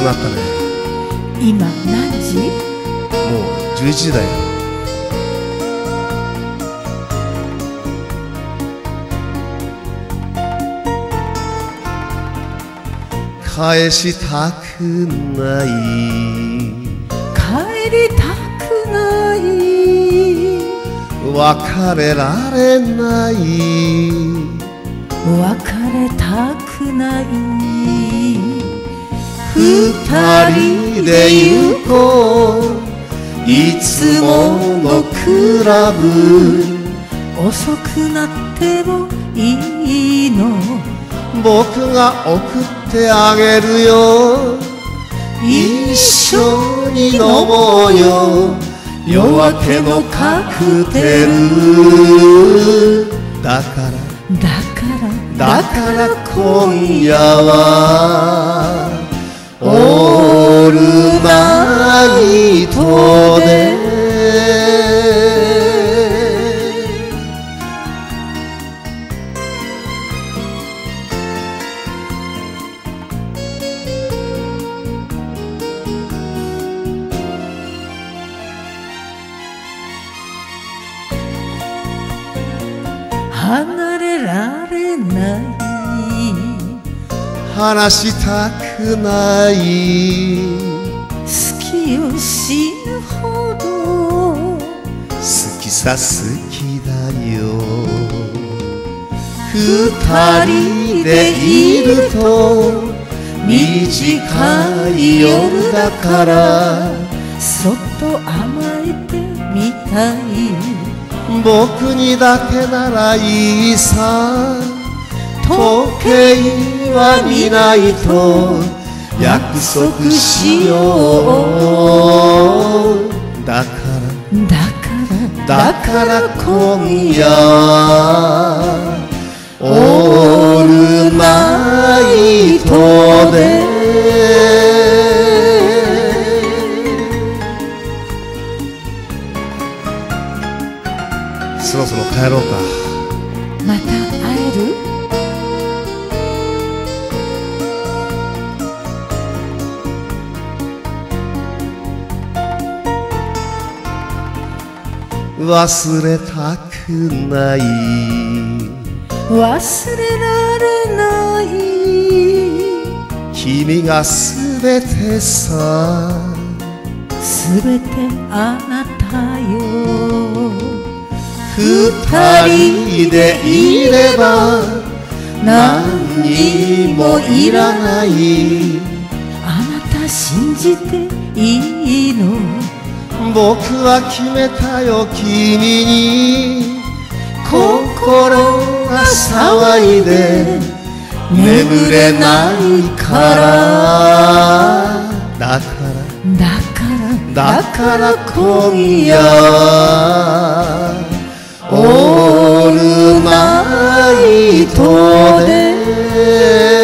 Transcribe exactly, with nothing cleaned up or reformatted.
なったね。 今何時？ もうじゅういちじだよ。返したくない、 帰りたくない、 別れられない、 別れたくない、 二人で行こういつものクラブ、 遅くなってもいいの、 僕が送ってあげるよ、一緒に飲もうよ、夜明けのカクテル、だからだからだから今夜はオールナイトで離れられない、 話したくない、 好きよ死ぬほど、 好きさ好きだよ、二人でいると短い夜だからそっと甘えてみたい、 僕にだけならいいさ、時計は見ないと約束しよう、だからだからだから今夜はオールナイトでそろそろ帰ろうか。 また会える？ 忘れたくない、 忘れられない、 君がすべてさ、 すべてあなたよ、 二人でいれば何にもいらない、 あなた信じていいの、 僕は決めたよ君に、心が騒いで眠れないから、だからだからだから今夜はオールナイトで